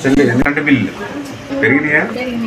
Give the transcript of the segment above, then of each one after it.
ఎందుకంటే bill పెరిగినాయా?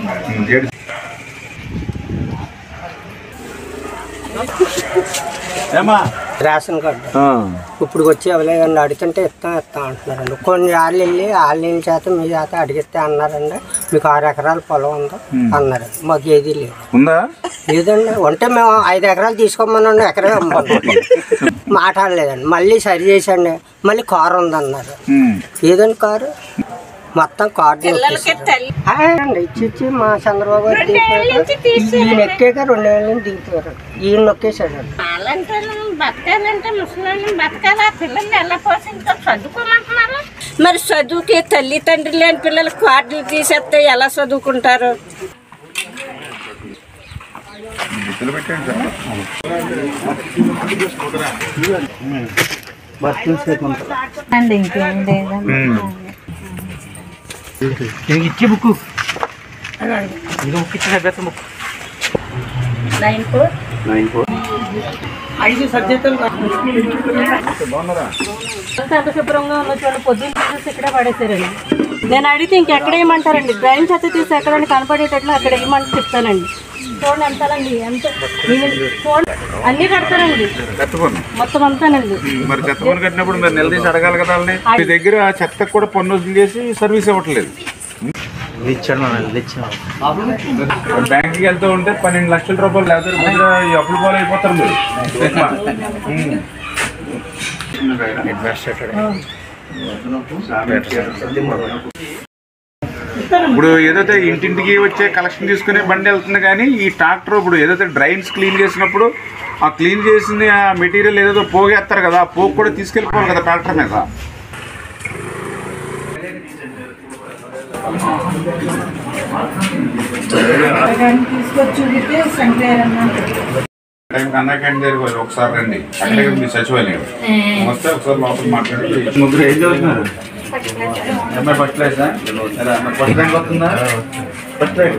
Ration card ఇప్పుడు వచ్చి ఎవరైనా అడుగుతుంటే ఇస్తాం అంటున్నారండి. కొన్ని వాళ్ళు వెళ్ళి వాళ్ళ చేత మీ చేత అడిగితే అన్నారండి, మీకు 6 ఎకరాల పొలం ఉందా అన్నారండి. మాకు ఏది లేదు. లేదండి, ఉంటే మేము 5 ఎకరాలు తీసుకోమన్నాండి, ఎకరం అమ్మన్నాం. మాట్లాడలేదండి. మళ్ళీ సరి చేసండి, మళ్ళీ కారు ఉందన్నారు. ఏదండి కారు? మొత్తం కార్డు ఇచ్చి మా చంద్రబాబు గారు ఈయన ఎక్కాక 2 ఏళ్ళ నుంచి దిగిపోయారు. ఈయన నొక్కేశాడు. బతకాలంటే ముసలి బతకాలా, పిల్లల్ని ఎలా పోషించాలి, చదువుకోమంటున్నారు. మరి చదువుకి తల్లిదండ్రులు లేని పిల్లలు కార్డులు తీసేస్తే ఎలా చదువుకుంటారు? ఇచ్చి బుక్ 5 సబ్జెక్టులు అంత శుభ్రంగా ఉన్న చోట పొద్దున్న తీసి ఇక్కడే పడేసారండి. నేను అడిగితే ఇంకెక్కడ వేయమంటారండి, డ్రైన్ చెత్త తీసి ఎక్కడైనా కనపడేటట్లు అక్కడ వేయమంటే చెప్తానండి. చూడండి ఎంతలండి, ఎంత చూడండి అన్ని కడతారండి మొత్తం అంతానండి. మరి చెత్త పన్ను కట్టినప్పుడు మీరు నిలదీసి అడగాలి కదా. మీ దగ్గర చెత్తకు కూడా పన్ను వసూలు చేసి సర్వీస్ ఇవ్వట్లేదు. బ్యాంక్కి వెళ్తూ ఉంటే 12 లక్షల రూపాయలు లేకపోతే ఈ అప్పులు పోలు అయిపోతారు మీరు. ఇప్పుడు ఏదైతే ఇంటింటికి వచ్చే కలెక్షన్ తీసుకునే బండి వెళ్తుంది, కానీ ఈ ట్రాక్టర్ ఇప్పుడు ఏదైతే డ్రైన్స్ క్లీన్ చేసినప్పుడు ఆ క్లీన్ చేసిన ఆ మెటీరియల్ ఏదైతే పోగేస్తారు కదా, ఆ పోగు కూడా తీసుకెళ్ళిపోవాలి కదా ట్రాక్టర్ మీద. అన్నకండి దగ్గర ఒకసారి రండి, అక్కడే మీ సచివాలయం వస్తే ఒకసారి లోపల మాట్లాడి. ముగ్గురు ఏం చదువుతున్నారు? అమ్మాయి ఫస్ట్ క్లాసా? ఫస్ట్ ర్యాంక్ వస్తుందా? ఫస్ట్ ర్యాంక్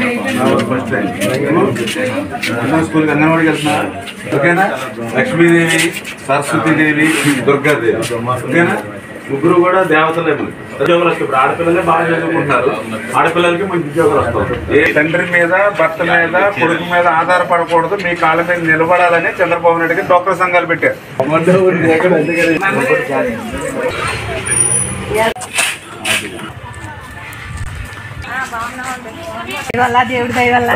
స్కూల్కి అంగన్వాడికి వెళ్తున్నా? ఓకేనా? లక్ష్మీదేవి, సరస్వతీదేవి, దుర్గాదేవి, ఓకేనా? ముగ్గురు కూడా దేవతలే. ఉద్యోగాలు వస్తాయి. ఇప్పుడు ఆడపిల్లలే బాగా చదువుకుంటున్నారు, ఆడపిల్లలకి మంచి ఉద్యోగాలు వస్తాయి. ఏ తండ్రి మీద, భర్త మీద, కొడుకు మీద ఆధారపడకూడదు, మీ కాళ్ళ మీద నిలబడాలని చంద్రబాబు నాయుడు గారు డాక్టర్ సంఘాలు పెట్టారు. దేవుడి దయ వల్ల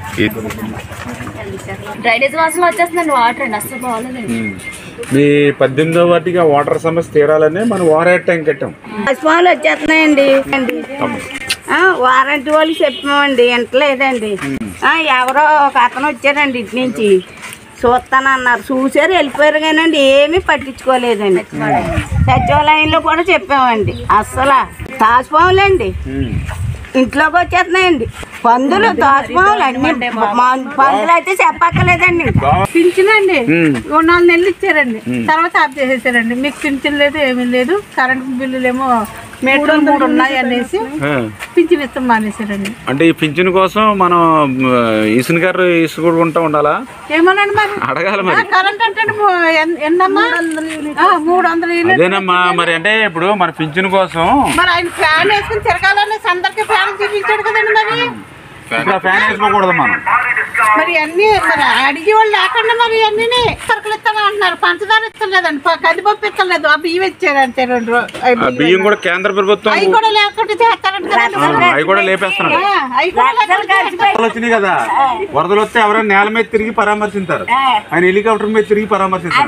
డ్రైనేజ్ వాసన వచ్చేస్తుందండి. వాటర్ అండి అసలు బాగాలేదండి. మీ 18వ వాటికి వాటర్ సమస్య తీరాలని మనం వాటర్ ట్యాంక్ కట్టాం. పసుపాలు వచ్చేస్తున్నాయండి. వారంటీ వాళ్ళు చెప్పామండి, ఎంటలేదండి. ఎవరో ఒక అతను వచ్చారండి ఇటు నుంచి చూస్తానన్నారు, చూసారు వెళ్ళిపోయారు కానండి ఏమీ పట్టించుకోలేదండి. సచివాలయంలో కూడా చెప్పామండి, అస్సలు తాసుపాములండి ఇంట్లోకి వచ్చేస్తున్నాయండి. పందులు, తాసుపాములు అన్ని. పందులు అయితే చెప్పక్కర్లేదండి. పింఛనండి 4 నెలలు ఇచ్చారండి, తర్వాత ఆఫ్ చేసేసారండి. మీకు పింఛన్ లేదు, ఏమీ లేదు. కరెంట్ బిల్లులేమో మేటలు 3 ఉన్నాయి అనేసి పింఛన్ ఇస్తాం మానేసారండి. అంటే ఈ పింఛన్ కోసం మనం ఇసుని గారు ఇసుకుంటూ ఉండాలా? ఏమోనండి మరి అడగాలి. మరి కరెంట్ అంటే ఎంతమ్మా? 300 అదేనమ్మా. మరి అంటే ఇప్పుడు మన పింఛన్ కోసం మరి ఆయన ఫ్యాన్ వేసుకుని తిరగాలనేసి అందరికి ఫ్యాన్ చూపించాడు కదండి. మరి ఫ్యాన్ వేసుకోకూడదు మనం. మరి అన్ని మరి అడిగే వాళ్ళు లేకుండా మరి అన్ని సరుకులు ఇస్తాను అంటున్నారు. పంచదార ఇస్తలేదండి, కందిపప్పు ఇస్తలేదు, ఆ బియ్యం ఇచ్చారంటే 2 బియ్యం కూడా కేంద్ర ప్రభుత్వం అవి కూడా లేకుండా చేస్తారంట. అవి కూడా లేపేస్తున్నారు. వచ్చినాయి కదా, వరదలు వస్తే ఎవరైనా నేల మీద తిరిగి పరామర్శించారు, ఆయన హెలికాప్టర్ మీద తిరిగి పరామర్శించారు.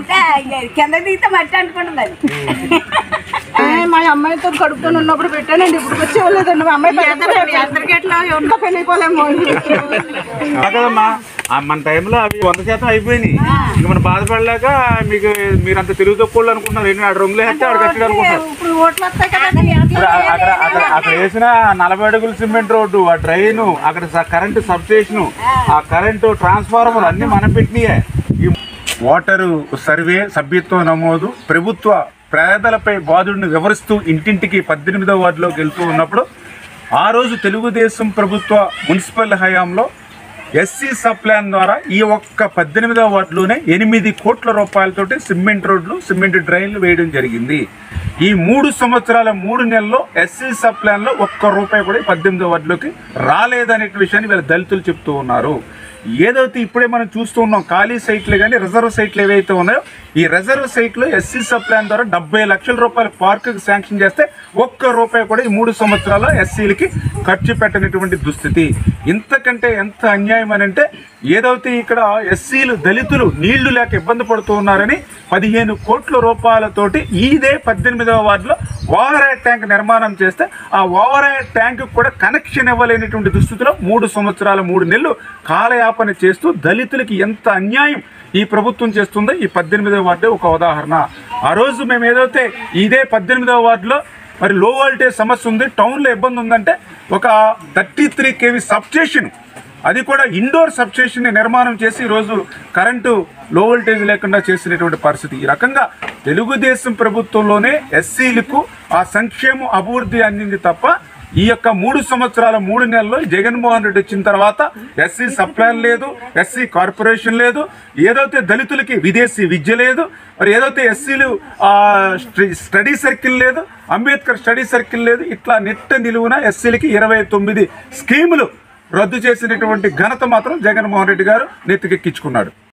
మా అమ్మాయితో కడుపుకొని ఉన్నప్పుడు పెట్టానండి, ఇప్పుడు వచ్చేవాళ్ళేదండి. మా అమ్మాయి అందరికీ ఎట్లా ఉన్న పెళ్ళిపోలేము కదమ్మా. మన టైంలో అవి 100% అయిపోయినాయి. ఇంక మనం బాధపడలేక మీకు మీరు అంత తెలుగు తక్కువ అనుకుంటున్నారు. ఏంటి ఆడ రొంగులు వేస్తే ఆడ కట్టడం అనుకుంటున్నారు. ఇప్పుడు అక్కడ వేసిన 40 అడుగుల సిమెంట్ రోడ్డు, ఆ డ్రైను, అక్కడ కరెంటు సబ్స్టేషను, ఆ కరెంటు ట్రాన్స్ఫార్మర్ అన్ని మనం పెట్టినాయే. ఈ వాటరు సర్వే, సభ్యత్వ నమోదు, ప్రభుత్వ పేదలపై బాధుడిని వివరిస్తూ ఇంటింటికి 18వ వార్డులోకి వెళ్తూ ఉన్నప్పుడు ఆ రోజు తెలుగుదేశం ప్రభుత్వ మున్సిపల్ హయాంలో ఎస్సీ సబ్ ప్లాన్ ద్వారా ఈ ఒక్క 18వ వార్డులోనే 8 కోట్ల రూపాయలతోటి సిమెంట్ రోడ్లు, సిమెంట్ డ్రైన్లు వేయడం జరిగింది. ఈ 3 సంవత్సరాల 3 నెలల్లో ఎస్సీ సబ్ ప్లాన్లో ఒక్క రూపాయి కూడా 18వ వార్డులోకి రాలేదనే విషయాన్ని వీళ్ళ దళితులు చెప్తూ ఉన్నారు. ఏదైతే ఇప్పుడే మనం చూస్తూ ఉన్నాం ఖాళీ సైట్లు కానీ రిజర్వ్ సైట్లు ఏవైతే ఉన్నాయో ఈ రిజర్వ్ సైట్లో ఎస్సీ సబ్ ప్లాన్ ద్వారా 70 లక్షల రూపాయల పార్కుకి శాంక్షన్ చేస్తే ఒక్క రూపాయి కూడా ఈ 3 సంవత్సరాల ఎస్సీలకి ఖర్చు పెట్టినటువంటి దుస్థితి. ఇంతకంటే ఎంత అన్యాయం అని అంటే ఏదైతే ఇక్కడ ఎస్సీలు దళితులు నీళ్లు లేక ఇబ్బంది పడుతూ ఉన్నారని 15 కోట్ల రూపాయలతోటి ఇదే 18వ వార్డులో ఓవరాయ్ ట్యాంక్ నిర్మాణం చేస్తే ఆ ఓవరాయ్ ట్యాంక్ కూడా కనెక్షన్ ఇవ్వలేనటువంటి దుస్థితిలో 3 సంవత్సరాల 3 నెలలు కాలయాపన చేస్తూ దళితులకి ఎంత అన్యాయం ఈ ప్రభుత్వం చేస్తుందో ఈ 18వ వార్డే ఒక ఉదాహరణ. ఆ రోజు మేము ఏదైతే ఇదే 18వ వార్డులో మరి లో వోల్టేజ్ సమస్య ఉంది, టౌన్లో ఇబ్బంది ఉందంటే ఒక 33 kV సబ్స్టేషన్, అది కూడా ఇండోర్ సబ్స్టేషన్ నిర్మాణం చేసి ఈరోజు కరెంటు లో వోల్టేజ్ లేకుండా చేసినటువంటి పరిస్థితి. ఈ రకంగా తెలుగుదేశం ప్రభుత్వంలోనే ఎస్సీలకు ఆ సంక్షేమం అభివృద్ధి అందింది తప్ప ఈ యొక్క 3 సంవత్సరాల 3 నెలల్లో జగన్మోహన్ రెడ్డి వచ్చిన తర్వాత ఎస్సీ సప్లాన్ లేదు, ఎస్సీ కార్పొరేషన్ లేదు, ఏదైతే దళితులకి విదేశీ విద్య లేదు, మరి ఏదైతే ఎస్సీలు స్టడీ సర్కిల్ లేదు, అంబేద్కర్ స్టడీ సర్కిల్ లేదు, ఇట్లా నెట్ట నిలువున ఎస్సీలకి 29 స్కీములు రద్దు చేసినటువంటి ఘనత మాత్రం జగన్మోహన్ రెడ్డి గారు నెత్తికెక్కించుకున్నాడు.